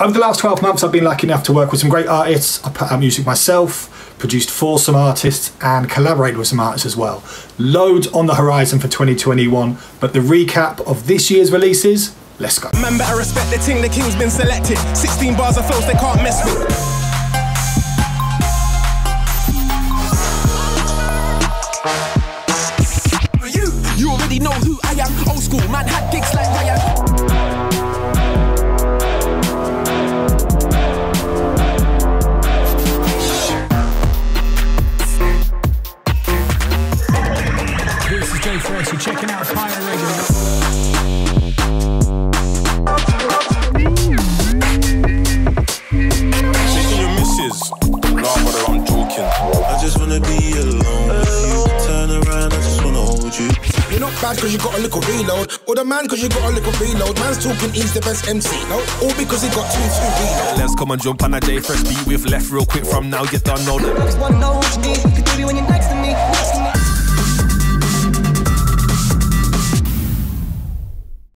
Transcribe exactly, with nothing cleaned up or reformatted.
Over the last twelve months, I've been lucky enough to work with some great artists. I put out music myself, produced for some artists, and collaborated with some artists as well. Loads on the horizon for twenty twenty-one, but the recap of this year's releases, let's go. Man better respect the ting, the king's been selected. sixteen bars of flows they can't mess with. You, you already know who I am. Old school, man had gigs like Ryan. First, you're checking out Fire Radio. Taking your missus. Nah, brother, I'm joking. I just wanna be alone with you. Turn around, I just wanna hold you. You're not bad cause you got a little reload, or the man cause you got a little reload. Man's talking he's the best M C, no? All because he got two, two reload. Let's come and jump on a J Fresh beat with left real quick from now, you don't know that. One knows me.